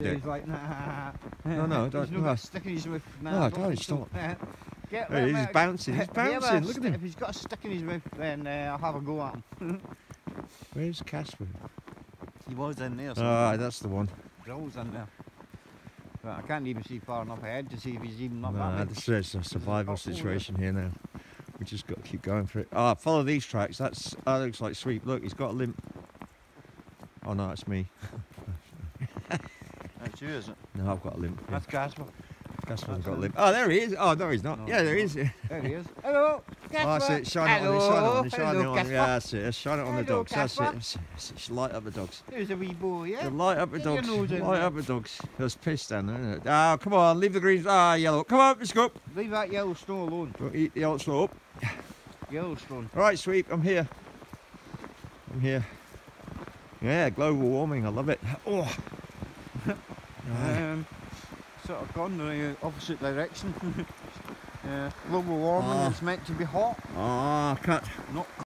it. He's like, nah. No, don't. He's not got a stick in his mouth. No, don't stop. Get There he is, he's bouncing. He's If he ever bouncing. has Look at sti- him. If he's got a stick in his mouth, then I'll have a go at him. Where's Casper? He was in there. Ah, that's the one. Grill's in there. But I can't even see far enough ahead to see if he's even up Nah, that way. this is a survival situation here now. We just got to keep going for it. Ah, follow these tracks. That looks like Sweep. Look, he's got a limp. Oh no, it's me. That's you, isn't it? No, I've got a limp. Yeah. That's Casper. Casper's got a limp. Oh, there he is. Oh no, he's not. No, Yeah, there he he's is. There he is. Hello, Casper. Oh, that's it. Shine it on. Shine it on. Shine it on. Casper. Yeah, that's it. Shine it on the Hello, dogs. That's Casper. it. It's light up the dogs. There's a wee boy, yeah? Light up the Get your dogs. nose in Light there. up the dogs. There's piss down there, isn't it? Oh, come on. Leave the greens. Ah, yellow. Come on, let's go. Leave that Yellowstone alone. Don't eat the old slope. Yellowstone. Right, Sweep. I'm here. I'm here. Yeah, global warming. I love it. Oh. Sort of gone the opposite direction. Global warming is meant to be hot. Ah, cut. Not